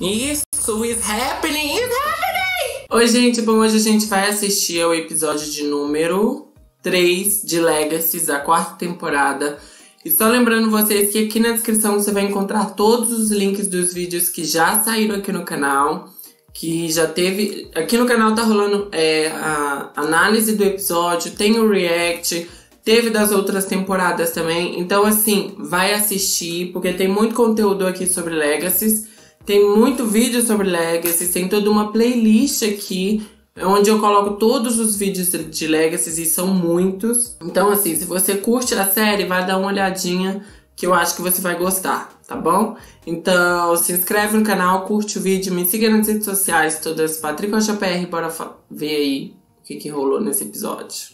Isso, is happening, is happening! Oi, gente, bom, hoje a gente vai assistir ao episódio de número 3 de Legacy, da 4ª temporada. E só lembrando vocês que aqui na descrição você vai encontrar todos os links dos vídeos que já saíram aqui no canal. Que já teve... Aqui no canal tá rolando a análise do episódio, tem o react, teve das outras temporadas também. Então, assim, vai assistir, porque tem muito conteúdo aqui sobre Legacy. Tem muito vídeo sobre Legacy, tem toda uma playlist aqui, onde eu coloco todos os vídeos de Legacy, e são muitos. Então, assim, se você curte a série, vai dar uma olhadinha, que eu acho que você vai gostar, tá bom? Então, se inscreve no canal, curte o vídeo, me siga nas redes sociais, todas PatrickRochaPR, bora ver aí o que rolou nesse episódio.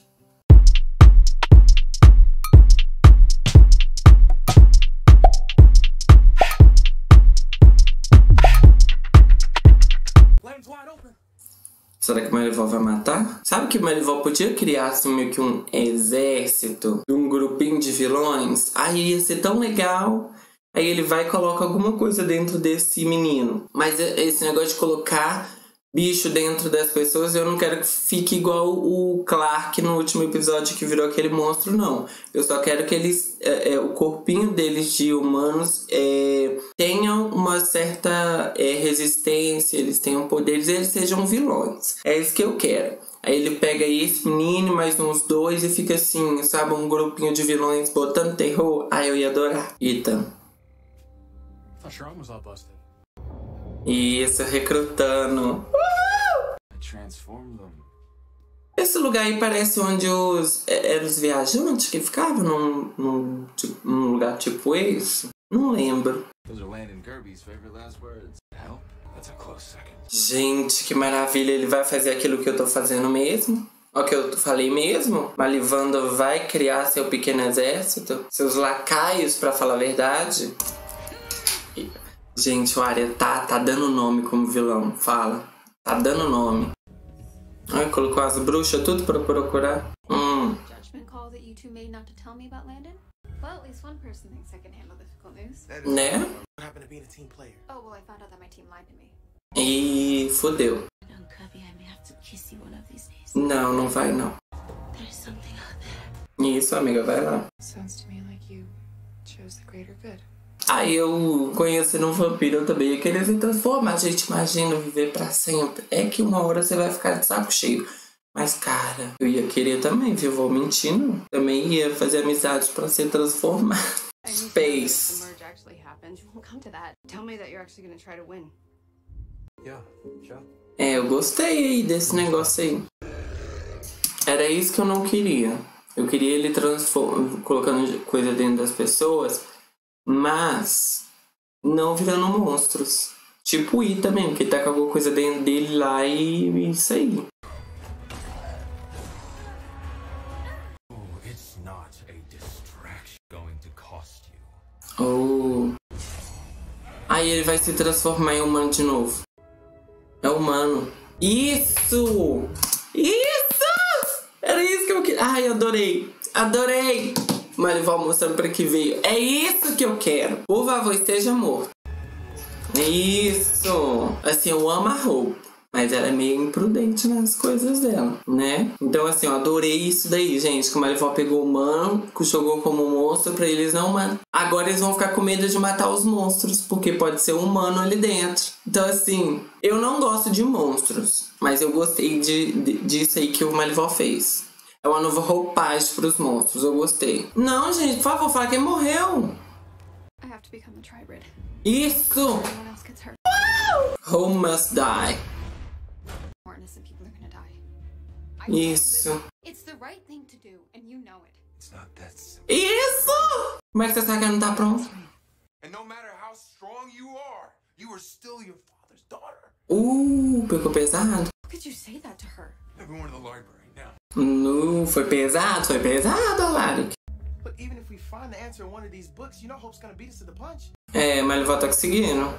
Será que o Malivol vai matar? Sabe que o Malivol podia criar assim, meio que um exército, um grupinho de vilões? Aí ia ser tão legal. Aí ele vai e coloca alguma coisa dentro desse menino. Mas esse negócio de colocar bicho dentro das pessoas, eu não quero que fique igual o Clark no último episódio que virou aquele monstro, não. Eu só quero que eles, o corpinho deles de humanos tenham uma certa resistência, eles tenham poderes, eles sejam vilões. É isso que eu quero. Aí ele pega esse menino, mais uns 2 e fica assim, sabe, um grupinho de vilões botando terror. Ah, eu ia adorar. Ethan. Isso, recrutando. Esse lugar aí parece onde eram os viajantes que ficavam num lugar tipo esse. Não lembro. Gente, que maravilha. Ele vai fazer aquilo que eu tô fazendo mesmo? Ó, que eu falei mesmo? Malivanda vai criar seu pequeno exército? Seus lacaios, pra falar a verdade? Gente, o Arya tá dando nome como vilão. Fala. Tá dando nome. Ai, colocou as bruxas tudo pra procurar. Né? E fodeu. Não, não vai não. Isso, amiga, vai lá. Aí eu conhecendo um vampiro, eu também ia querer se transformar. A gente imagina viver pra sempre. É que uma hora você vai ficar de saco cheio. Mas, cara, eu ia querer também, viu? Vou mentir, não. Também ia fazer amizades pra se transformar. Space. Eu gostei aí desse negócio aí. Era isso que eu não queria. Eu queria ele colocando coisa dentro das pessoas, mas não virando monstros. Tipo o I também, que tá com alguma coisa dentro dele lá e isso aí. Oh. Aí ele vai se transformar em humano de novo. É humano. Isso! Isso! Era isso que eu queria. Ai, adorei. Adorei! Malivol mostrando pra que veio. É isso que eu quero. Por favor, esteja morto. Isso! Assim, eu amo a roupa. Mas ela é meio imprudente nas coisas dela, né? Então, assim, eu adorei isso daí, gente. Que o Malivol pegou o humano, jogou como um monstro pra eles não, mano. Agora eles vão ficar com medo de matar os monstros, porque pode ser um humano ali dentro. Então, assim, eu não gosto de monstros, mas eu gostei disso aí que o Malivol fez. É uma nova roupagem pros monstros, eu gostei. Não, gente, por favor, fala quem morreu. Isso! Who must die? Isso. Isso! Como é que você sabe que ela não tá pronta? Pegou pesado? Foi pesado, Alaric. Mas ele vai estar conseguindo.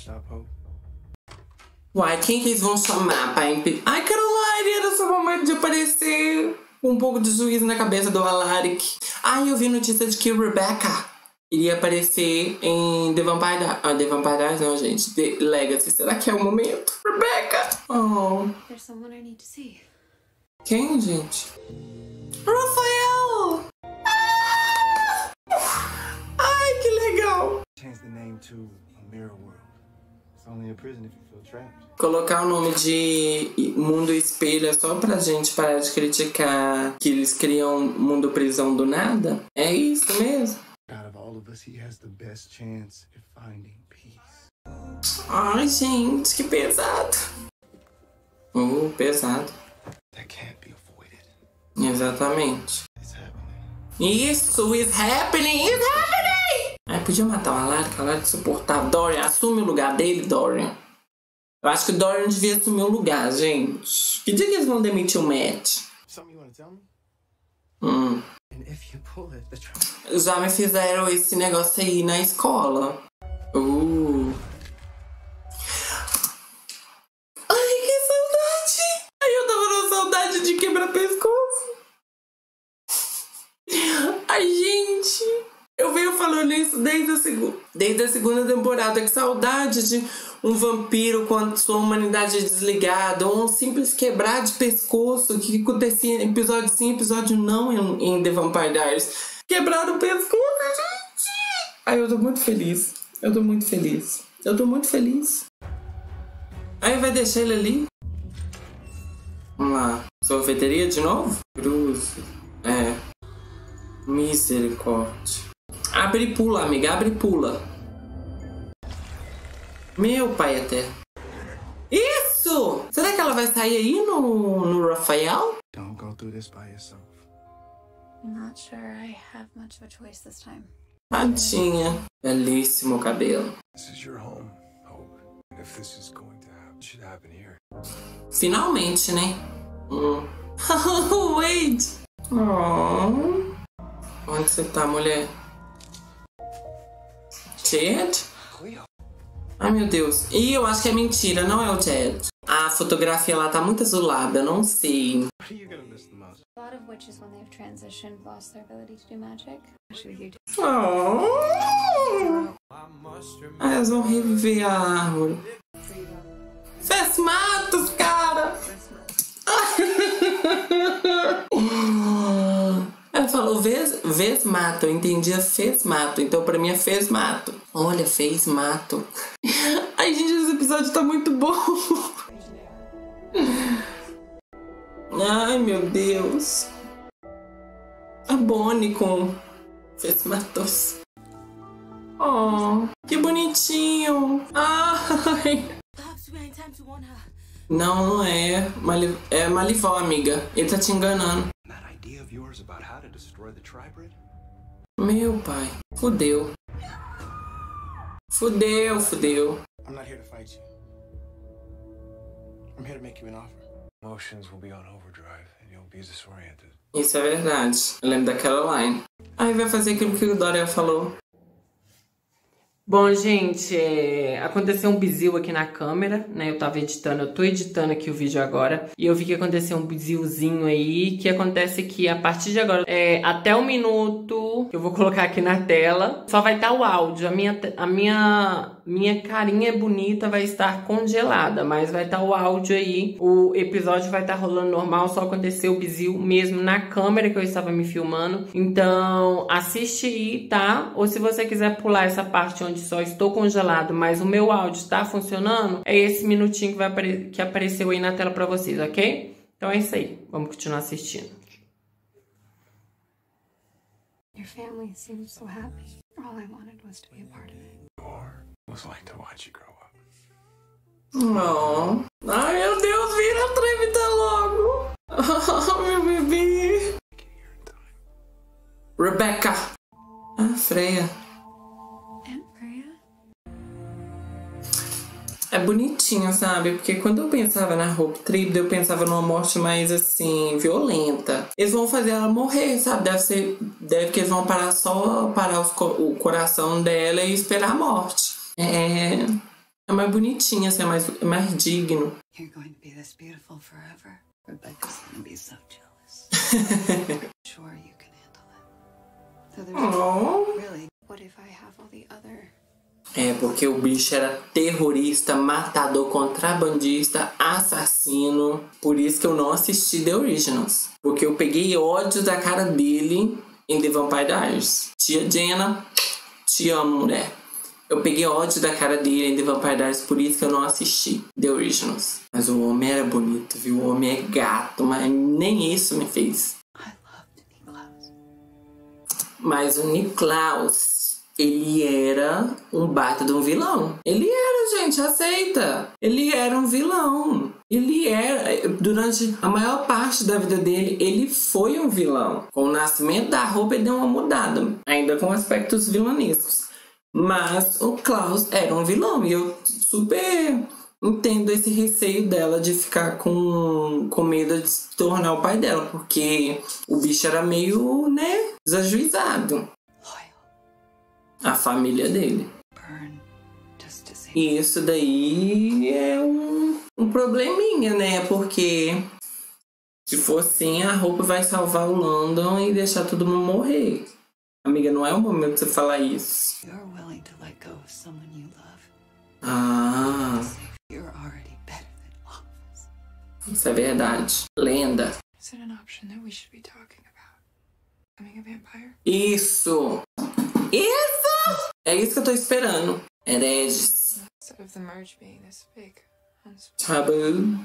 Uai, quem que eles vão chamar pra impedir? Ai, Caroline, era só o momento de aparecer. Um pouco de juízo na cabeça do Alaric. Ai, eu vi notícia de que Rebecca iria aparecer em The Vampire Diaries. Ah, The Vampire Diaries não, gente. The Legacy. Será que é o momento? Rebecca! Oh. There's someone I need to see. Quem, gente? Rafael! Ah! Ai, que legal! Change the name to a mirror world. It's only a prison if you feel trapped. Colocar o nome de Mundo Espelho é só pra gente parar de criticar que eles criam mundo prisão do nada? É isso mesmo? Out of all of us, he has the best chance at finding peace. Ai, gente, que pesado. Pesado. That can't be avoided. Exatamente. It's happening. Isso, it's happening, it's happening! Ai, podia matar o Alaric, o Alaric suportável. Dorian, assume o lugar dele, Dorian. Eu acho que o Dorian devia assumir o lugar, gente. Que dia que eles vão demitir o Matt? Something you want to tell me? And if you pull it, the trouble. Já me fizeram esse negócio aí na escola. Ai, que saudade! Ai, eu tava na saudade de quebrar pescoço. Ai, gente, eu venho falando isso desde a segunda temporada. Que saudade de um vampiro com a sua humanidade desligada, ou um simples quebrar de pescoço que acontecia em episódio sim, episódio não em The Vampire Diaries. Quebrar o pescoço, gente! Ai, eu tô muito feliz. Eu tô muito feliz. Eu tô muito feliz. Aí vai deixar ele ali? Vamos lá. Sorveteria de novo? Cruz. Misericórdia. Abre e pula, amiga. Abre e pula. Meu pai eterno. Isso! Será que ela vai sair aí no Rafael? Don't go through this by yourself. I'm not sure I have much of a choice this time. Tadinha. Belíssimo cabelo. This is your home, Hope. And if this is going to happen, it should happen here. Finalmente, né? Wait! Oh. Onde você tá, mulher? Chad? Cleo. Ai, meu Deus. E eu acho que é mentira, não é o Chad. A fotografia lá tá muito azulada, não sei. What are you gonna miss the most? A lot of witches, when they've transitioned, lost their ability to do magic. Especially you. Oh. Ah, elas vão reviver a árvore. Fesmatos, cara! Ela falou vesmato, eu entendia fesmato, então pra mim é fesmato. Olha, fesmato. Ai, gente, esse episódio tá muito bom. Ai, meu Deus. A Bonnie com fesmatos. Oh, que bonitinho. Ai. Não é. É Malivó, amiga. Ele tá te enganando. That idea of yours about how to destroy the Tribrid? Meu pai. Fudeu. Fudeu. I'm not here to fight you. I'm here to make you an offer. Emotions will be on overdrive and you'll be disoriented. Isso é verdade. Eu lembro da Caroline. Aí vai fazer aquilo que o Dorian falou. Bom, gente, aconteceu um bizil aqui na câmera, né? Eu tô editando aqui o vídeo agora. E eu vi que aconteceu um bizilzinho aí, que acontece que a partir de agora, até 1 minuto, eu vou colocar aqui na tela, só vai estar o áudio. A minha carinha bonita vai estar congelada, mas vai estar o áudio aí. O episódio vai estar rolando normal, só aconteceu o bizil mesmo na câmera que eu estava me filmando. Então, assiste aí, tá? Ou se você quiser pular essa parte onde só estou congelado, mas o meu áudio está funcionando, é esse minutinho que apareceu aí na tela pra vocês, ok? Então é isso aí. Vamos continuar assistindo. Your family seems so happy. All I wanted was to be a part of it. Or was like to watch you grow up. Oh. Ai, meu Deus, vira a tremida logo. Oh, meu bebê. Rebecca. Ah, Freya. É bonitinho, sabe? Porque quando eu pensava na Hope Tribble, eu pensava numa morte mais, assim, violenta. Eles vão fazer ela morrer, sabe? Deve que eles vão parar o coração dela e esperar a morte. É mais bonitinho, assim, é mais digno. You're going to be this beautiful forever. Rebecca's gonna be so jealous. Sure, you can handle it. So there's really What if I have all the other... É, porque o bicho era terrorista, matador, contrabandista, assassino. Por isso que eu não assisti The Originals. Porque eu peguei ódio da cara dele em The Vampire Diaries. Tia Jenna, te amo, mulher. Eu peguei ódio da cara dele em The Vampire Diaries, por isso que eu não assisti The Originals. Mas o homem era bonito, viu? O homem é gato, mas nem isso me fez. I loved Niklaus. Mas o Niklaus, ele era um baita de um vilão. Ele era, gente, aceita. Ele era um vilão. Ele era, durante a maior parte da vida dele, ele foi um vilão. Com o nascimento da roupa, ele deu uma mudada, ainda com aspectos vilanescos. Mas o Klaus era um vilão. E eu super entendo esse receio dela de ficar com medo de se tornar o pai dela. Porque o bicho era meio, né, desajuizado. Loyal. A família dele. Burn. Just to say. E isso daí é um probleminha, né? Porque se for assim, a roupa vai salvar o London e deixar todo mundo morrer. Amiga, não é o momento de você falar isso. You're willing to let go of someone you love. Ah, You're already better than all of us. isso é verdade. Lenda. Is it an option that we should be talking about? Becoming a vampire? Isso! Isso! É isso que eu tô esperando. Hereges. Instead of the merge being this big. Tabu.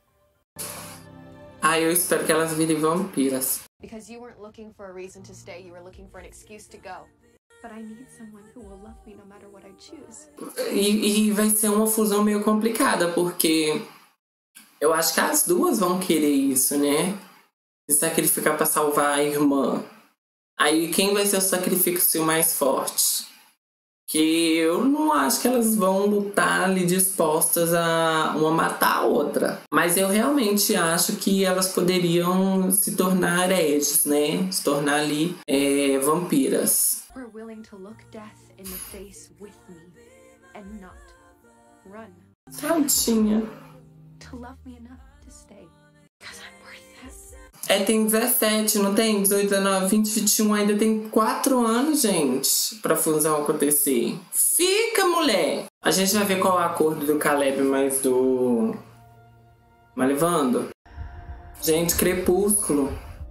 Eu espero que elas virem vampiras. Because you weren't looking for a reason to stay, you were looking for an excuse to go. But I need someone who will love me no matter what I choose. E vai ser uma fusão meio complicada, porque eu acho que as duas vão querer isso, né? Se sacrificar pra salvar a irmã. Aí quem vai ser o sacrifício mais forte? Que eu não acho que elas vão lutar ali dispostas a uma matar a outra. Mas eu realmente acho que elas poderiam se tornar hereges, né? Se tornar ali vampiras. We're willing to look death in the face with me and not run. Tadinha. To love me enough to stay. Because I'm worth it. Tem 17, não tem? 18, 19, 20, 21, ainda tem 4 anos, gente, pra fusão acontecer. Fica, mulher! A gente vai ver qual é o acordo do Caleb mais do Malevando. Gente, Crepúsculo.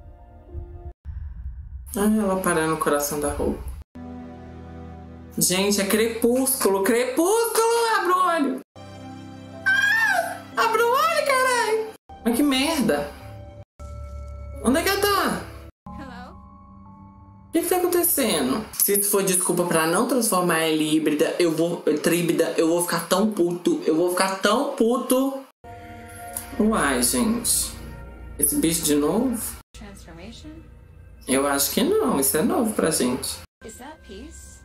Ela parar no coração da roupa. Gente, é Crepúsculo! Crepúsculo! Abre o olho! Abre o olho, caralho! Mas que merda! Onde é que ela tá? Hello? O que tá acontecendo? Se isso for desculpa pra não transformar ela em híbrida, tríbida, eu vou ficar tão puto. Eu vou ficar tão puto. Uai, gente. Esse bicho de novo? Transformation? Eu acho que não. Isso é novo pra gente. Is that peace?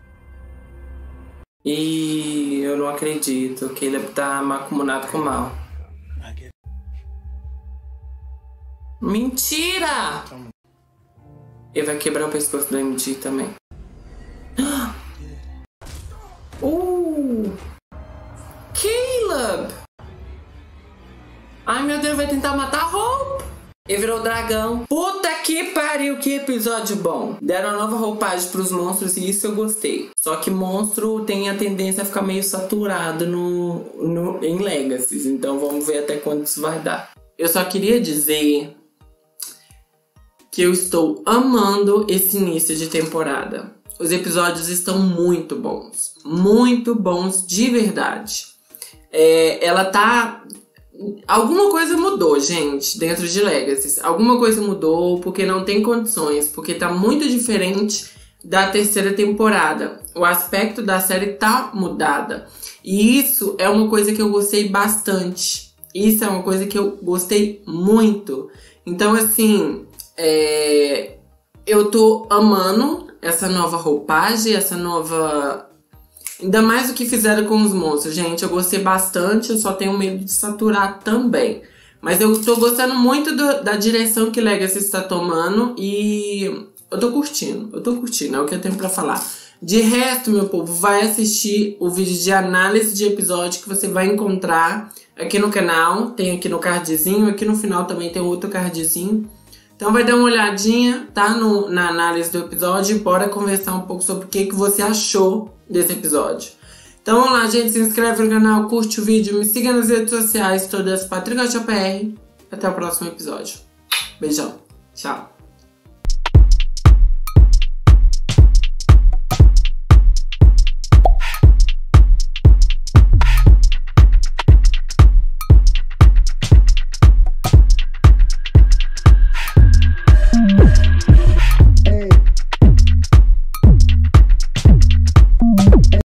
E eu não acredito que ele tá macumunado com o mal. Mentira! Ele vai quebrar o pescoço do MD também. Caleb! Ai, meu Deus, vai tentar matar a Hope. Ele virou dragão. Puta que pariu, que episódio bom. Deram uma nova roupagem pros monstros e isso eu gostei. Só que monstro tem a tendência a ficar meio saturado em Legacies. Então vamos ver até quando isso vai dar. Eu só queria dizer que eu estou amando esse início de temporada. Os episódios estão muito bons de verdade. Ela tá... Alguma coisa mudou, gente, dentro de Legacy. Alguma coisa mudou porque não tem condições, porque tá muito diferente da terceira temporada. O aspecto da série tá mudada. E isso é uma coisa que eu gostei bastante. Isso é uma coisa que eu gostei muito. Então, assim... eu tô amando essa nova roupagem, essa nova... Ainda mais o que fizeram com os monstros, gente. Eu gostei bastante, eu só tenho medo de saturar também. Mas eu tô gostando muito da direção que Legacy está tomando e eu tô curtindo, é o que eu tenho pra falar. De resto, meu povo, vai assistir o vídeo de análise de episódio que você vai encontrar aqui no canal. Tem aqui no cardzinho, aqui no final também tem outro cardzinho. Então vai dar uma olhadinha, tá? Na análise do episódio e bora conversar um pouco sobre o que você achou desse episódio. Então vamos lá, gente. Se inscreve no canal, curte o vídeo, me siga nas redes sociais, todas Patrick Gotcha PR. Até o próximo episódio. Beijão. Tchau.